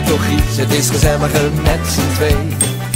toch iets, het is gezelliger met z'n twee.